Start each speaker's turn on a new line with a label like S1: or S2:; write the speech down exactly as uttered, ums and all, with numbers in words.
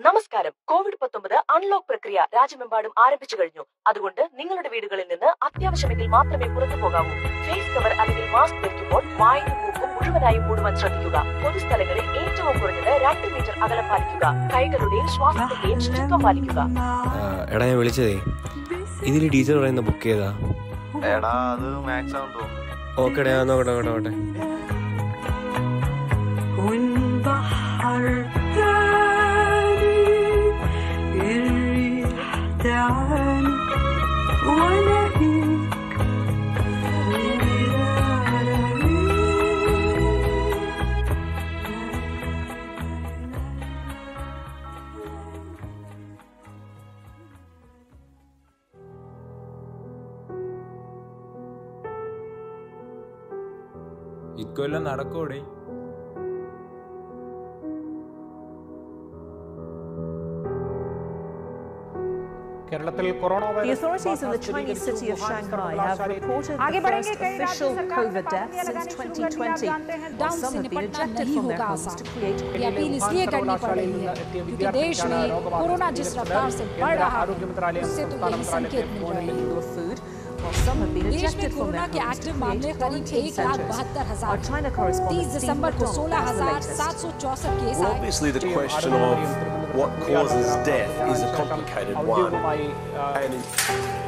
S1: നമസ്കാരം. കോവിഡ് പത്തൊമ്പത് അൺലോക്ക് പ്രക്രിയ രാജ്യമെമ്പാടും ആരംഭിച്ചു കഴിഞ്ഞു. അതുകൊണ്ട് നിങ്ങളുടെ വീടുകളിൽ നിന്ന് അത്യാവശ്യമെങ്കിൽ മാത്രമേ പുറത്തു പോകാവൂ. ഫേസ് കവർ അല്ലെങ്കിൽ മാസ്ക് ധരിക്കുമ്പോൾ വായും മൂക്കും മുഴുവനായും മൂടുവാൻ ശ്രദ്ധിക്കുക. പൊതുസ്ഥലങ്ങളിൽ ഏറ്റവും കുറഞ്ഞത് രണ്ട് മീറ്റർ അകലം പാലിക്കുക. കൈകളുടെയും ശ്വാസത്തിന്റെയും ശുചിത്വം പാലിക്കുക.
S2: എടാ ഞാൻ വിളിച്ചതേ, ഇതിൽ ടീച്ചർ പറയുന്ന ബുക്ക് ചെയ്താ?
S3: എടാ അത് മാത്സ് ആണെന്ന് തോന്നുന്നു.
S2: ഓക്കെടാ, ഞാൻ നോക്കട്ടെ നോക്കട്ടെ നോക്കട്ടെ.
S4: ഇക്കൊല്ലം നടക്കൂടെ?
S5: The authorities in the Chinese city of Shanghai have reported the first official COVID death since twenty twenty. While some have been ejected from their homes to create
S6: appeal इसलिए करनी पड़ रही है क्योंकि देश में कोरोना जिस रफ्तार से बढ़ रहा है उससे तो यही संकेत मिल रहे हैं।
S5: While some have been ejected from their homes to create quarantine centers. Our China correspondent Steve
S6: को सोलह हज़ार सात सौ चौसठ केस आए।
S7: Obviously, the question of what causes death is a complicated one. And